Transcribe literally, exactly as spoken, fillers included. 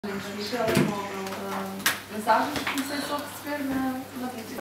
No telemóvel, mensagens que comecei só a receber na, na